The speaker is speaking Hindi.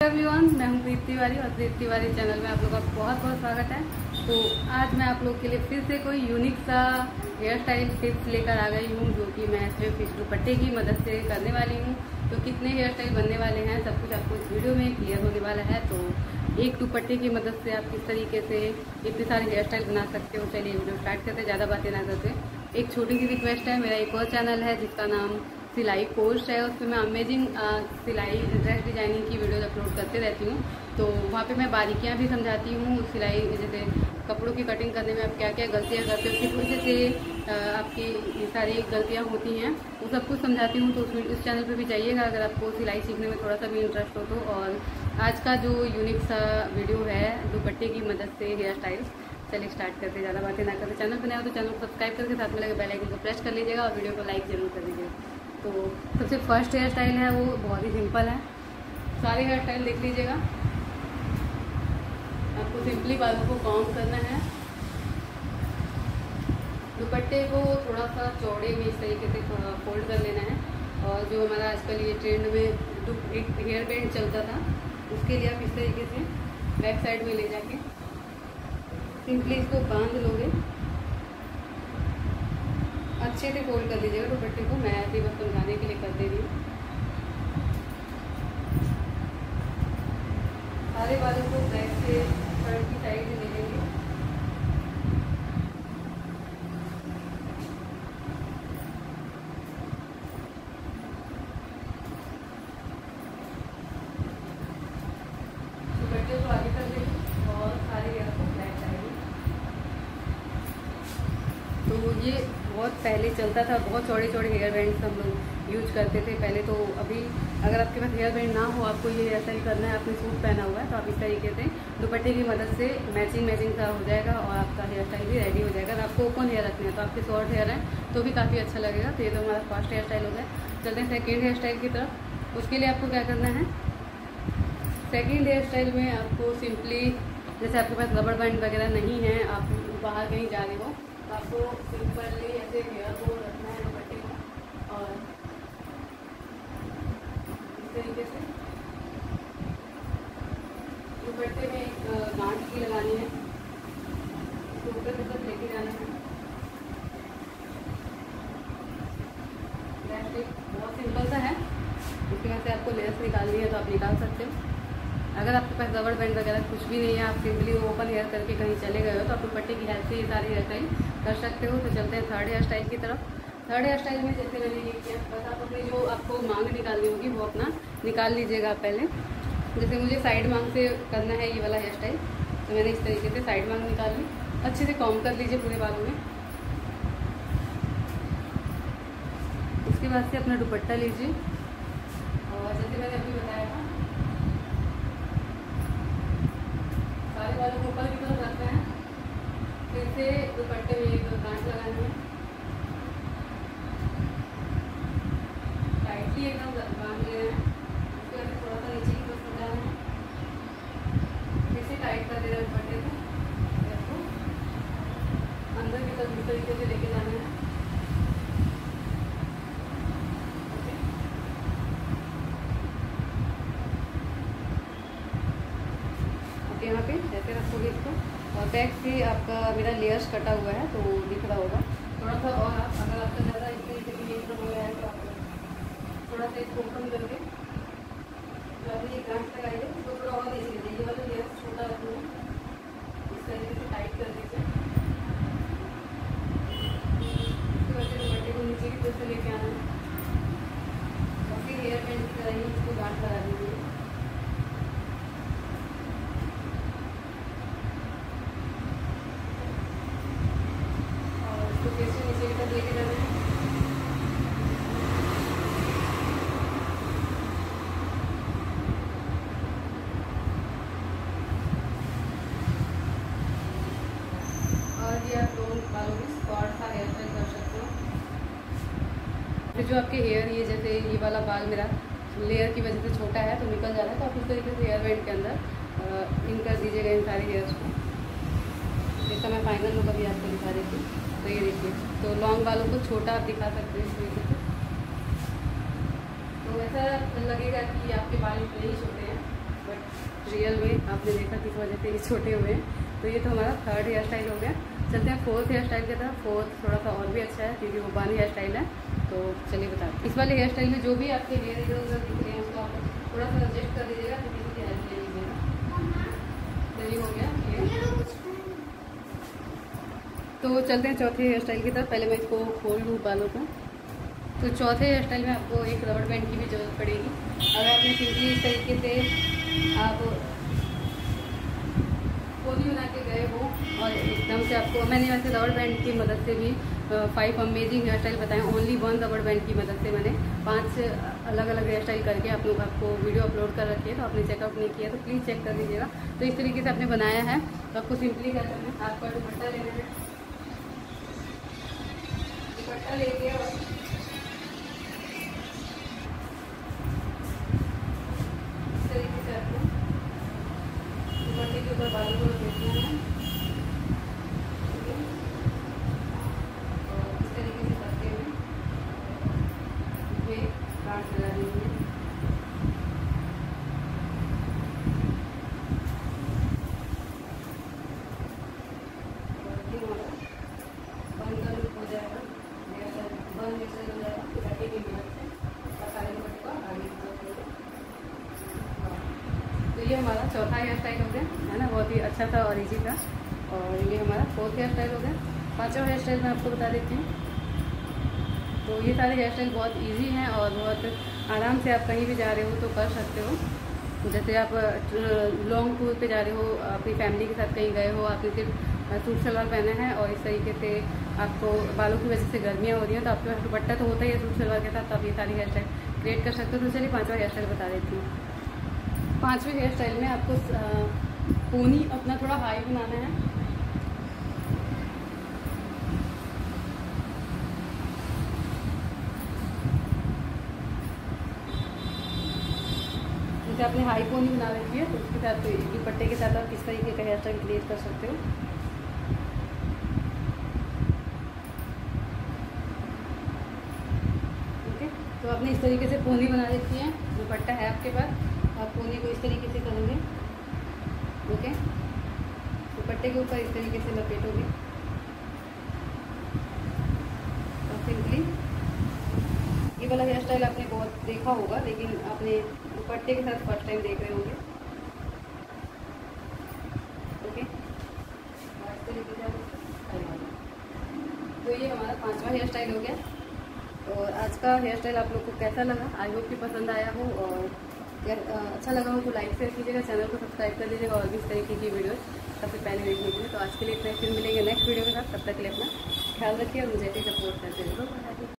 एवरीवन, मैं हूं प्रीति तिवारी और प्रीति तिवारी चैनल में आप लोगों का बहुत बहुत स्वागत है। तो आज मैं आप लोग के लिए फिर से कोई यूनिक सा हेयर स्टाइल टिप्स लेकर आ गई हूं, जो कि मैं सिर्फ इस दुपट्टे की मदद से करने वाली हूं। तो कितने हेयर स्टाइल बनने वाले हैं सब कुछ आपको इस वीडियो में क्लियर होने वाला है। तो एक दुपट्टे की मदद से आप किस तरीके से इतने सारे हेयर स्टाइल बना सकते हो। चलिए वीडियो स्टार्ट करते, ज़्यादा बातें ना करते। एक छोटी सी रिक्वेस्ट है, मेरा एक और चैनल है जिसका नाम सिलाई कोर्स है। उसमें मैं अमेजिंग सिलाई ड्रेस डिजाइनिंग की वीडियोज अपलोड करते रहती हूँ। तो वहाँ पे मैं बारीकियाँ भी समझाती हूँ, सिलाई जैसे कपड़ों की कटिंग करने में आप क्या क्या गलतियाँ करते हो, किस वजह से आपकी सारी गलतियाँ होती हैं, वो सब कुछ समझाती हूँ। तो उस चैनल पे भी जाइएगा अगर आपको सिलाई सीखने में थोड़ा सा भी इंटरेस्ट हो तो। और आज का जो यूनिक सा वीडियो है दुपट्टे की मदद से हेयर स्टाइल, चलिए स्टार्ट करते, ज़्यादा बातें ना करते। चैनल पर नया हो तो चैनल को सब्सक्राइब करके साथ में लगे बेल आइकन को प्रेस कर लीजिएगा और वीडियो को लाइक जरूर कर लीजिएगा। तो सबसे फर्स्ट हेयर स्टाइल है वो बहुत ही सिंपल है। सारे हेयर स्टाइल देख लीजिएगा। आपको सिंपली बालों को कॉम्ब करना है, दुपट्टे को थोड़ा सा चौड़े में इस तरीके से फोल्ड कर लेना है। और जो हमारा आजकल ये ट्रेंड में एक हेयर बैंड चलता था, उसके लिए आप इस तरीके से बैक साइड में ले जाके सिंपली इसको बांध लोगे, अच्छे से फोल्ड कर लीजिएगा दुपट्टे को। मैं ऐसे बस समझाने के लिए कर दे रही हूँ। सारे बालों को बैक से फ्रंट की साइड से ले लेंगे। दुपट्टे को आगे कर देंगे और सारे हेयर को बैक साइड में। तो ये बहुत पहले चलता था, बहुत चौड़े चौड़े हेयर बैंड्स हम लोग यूज करते थे पहले। तो अभी अगर आपके पास हेयर बैंड ना हो, आपको ये हेयर स्टाइल करना है, आपने सूट पहना हुआ है, तो आप इस तरीके से दुपट्टे की मदद से मैचिंग सा हो जाएगा और आपका हेयर स्टाइल भी रेडी हो जाएगा। अगर आपको ओपन हेयर रखने हैं तो आपके शॉर्ट हेयर है तो भी काफ़ी अच्छा लगेगा। तो ये तो हमारा फर्स्ट हेयर स्टाइल हो गया। चलते हैं सेकेंड हेयर स्टाइल की तरफ। उसके लिए आपको क्या करना है, सेकेंड हेयर स्टाइल में आपको सिंपली, जैसे आपके पास रबड़ बैंड वगैरह नहीं है, आप बाहर कहीं जा रहे हो, तो आपको सिंपली ऐसे हेयर को रखना है दुपट्टे को और इस तरीके से दुपट्टे में एक गांठ की लगानी है, इसको ऊपर की तरफ लेके जाना है। बहुत सिंपल सा है। इसके बाद से आपको लेस निकालनी है तो आप निकाल सकते हो। अगर आपके पास रबड़ बैंड वगैरह कुछ भी नहीं है, आप सिंपली ओपन हेयर करके कहीं चले गए हो, तो आप दुपट्टे की हेल्प से ये सारी हेयर स्टाइल कर सकते हो। तो चलते हैं थर्ड हेयर स्टाइल की तरफ। थर्ड हेयर स्टाइल में जैसे मैंने ये किया, बस आप अपनी जो आपको मांग निकालनी होगी वो अपना निकाल लीजिएगा आप पहले। जैसे मुझे साइड मांग से करना है ये वाला हेयर स्टाइल, तो मैंने इस तरीके से साइड मांग निकाल ली। अच्छे से कॉम्ब कर लीजिए पूरे बालों में। उसके बाद से अपना दुपट्टा लीजिए और जैसे मैंने अभी बताया था, सारे बालों को ऊपर की तरफ रखना है। फिर से दुपट्टे में एक गांठ लगानी है, टाइटली एकदम बांध लेना है। उसके बाद थोड़ा सा नीचे की तरफ जाना है, फिर से टाइट कर देना है दुपट्टे को, अंदर की तरफ इस तरीके से लेके जाना है। यहाँ पे ऐसे रखोगे इसको और बैक से आपका मेरा लेयर्स कटा हुआ है तो दिख रहा होगा थोड़ा सा। और आप अगर आपका ज़्यादा इस तरीके से ये हो रहा है तो आप थोड़ा सा इसको ओपन करके जो आपने ये गांठ लगाई है उसको थोड़ा और नीचे लीजिए। ये वाला लेयर्स छोटा रखना है, इस तरीके से टाइट कर दीजिए। उसके बाद दुपट्टे को नीचे की तरफ से लेके आना है और फिर हेयर बैंड की तरह ही इसको गांठ लगा दीजिए। नीचे की तरफ लेके जाना है। और ये आप लोग बालों में स्क्वाड सा हेयर स्टाइल कर सकते हो। फिर जो आपके हेयर, ये जैसे ये वाला बाल मेरा लेयर की वजह से छोटा है तो निकल जा रहा है, तो आप इस तरीके से हेयर बैंड के अंदर इन कर दीजिएगा इन सारे हेयर्स को। जैसा मैं फाइनल लुक अभी आपको दिखा रही थी। तो ये देखिए, तो लॉन्ग बालों को छोटा आप दिखा सकते हैं इस तरीके से। तो ऐसा लगेगा कि आपके बाल इतने ही छोटे हैं, बट रियल में आपने देखा किस वजह से ये छोटे हुए हैं। तो ये तो हमारा थर्ड हेयर स्टाइल हो गया। चलते हैं फोर्थ हेयर स्टाइल की तरफ। फोर्थ थोड़ा सा और भी अच्छा है क्योंकि वो बानी हेयर स्टाइल है। तो चलिए बताते हैं। इस वाले हेयर स्टाइल में जो भी आपके हेयर इधर उधर दिख रहे हैं उसको आप थोड़ा सा एडजस्ट कर दीजिएगा, तो किसी की हेल्प ले लीजिएगा। चलिए हो गया ये। तो चलते हैं चौथे हेयर स्टाइल की तरफ। पहले मैं इसको खोल लूँ बालों को। तो चौथे हेयर स्टाइल में आपको एक रबड़ बैंड की भी जरूरत पड़ेगी। अगर आपने सिंपली इस तरीके से आप पोनी बना के गए हो और एकदम से आपको, मैंने वैसे रबड़ बैंड की मदद से भी 5 अमेजिंग हेयर स्टाइल बताएं। ओनली 1 रबड़ बैंड की मदद से मैंने 5 अलग अलग हेयर स्टाइल करके आप लोग आपको वीडियो अपलोड कर रखी है। तो आपने चेकआउट नहीं किया तो प्लीज़ चेक कर लीजिएगा। तो इस तरीके से आपने बनाया है। तो आपको सिंपली क्या करना है, आपका दुपट्टा लेना है। दुपट्टा लेके और दुपट्टे के ऊपर बालों को लपेटना है और इस तरीके से करते हुए ये गांठ लगा देंगे। बंद का लुक हो जाएगा, बंद मिक्सर हो जाएगा दुपट्टे की मदद से और सारे दुपट्टे को आगे की तरफ। तो ये हमारा चौथा हेयर स्टाइल हो गया है ना, बहुत ही अच्छा था और इजी था। और ये हमारा फोर्थ हेयर स्टाइल हो गया। पांचवा हेयर स्टाइल मैं आपको बता देती हूँ। तो ये सारे हेयर स्टाइल बहुत इजी हैं और बहुत आराम से आप कहीं भी जा रहे हो तो कर सकते हो। जैसे आप लॉन्ग टूर पे जा रहे हो, अपनी फैमिली के साथ कहीं गए हो, आपने सिर्फ सूट सलवार पहना है और इस तरीके से आपको बालों की वजह से गर्मियाँ हो रही हैं तो आपके पास दुपट्टा तो होता ही है सूट सलवार के साथ, तो आप ये सारी हेयर स्टाइल क्रिएट कर सकते हो। तो चलिए पाँचवा हेयर स्टाइल बता देती हूँ। पांचवें हेयर स्टाइल में आपको पोनी अपना थोड़ा हाई बनाना है। जैसे आपने हाई पोनी बना रखी है तो उसके साथ दुपट्टे के साथ आप किस तरीके का हेयर स्टाइल क्रिएट कर सकते हो। ओके, तो आपने इस तरीके से पोनी बना रखी है, दुपट्टा है आपके पास, आप पोनी को इस तरीके से करेंगे। ओके, दुपट्टे के ऊपर इस तरीके से लपेटोगे और सिंपली ये वाला हेयर स्टाइल आपने बहुत देखा होगा, लेकिन आपने दुपट्टे के साथ फर्स्ट टाइम देख रहे होंगे। ओके, इस तरीके से तो ये हमारा पांचवा हेयर स्टाइल हो गया। और आज का हेयर स्टाइल आप लोग को कैसा लगा? आई होप कि पसंद आया हो, और अच्छा लगा हो तो लाइक शेयर कीजिएगा, चैनल को सब्सक्राइब कर लीजिएगा और भी इस तरीके की वीडियोस सबसे पहले देखने के लिए। तो आज के लिए इतना, फिर मिलेंगे नेक्स्ट वीडियो के साथ। तब तक के लिए अपना ख्याल रखिए और मुझे भी सपोर्ट करते रहिए।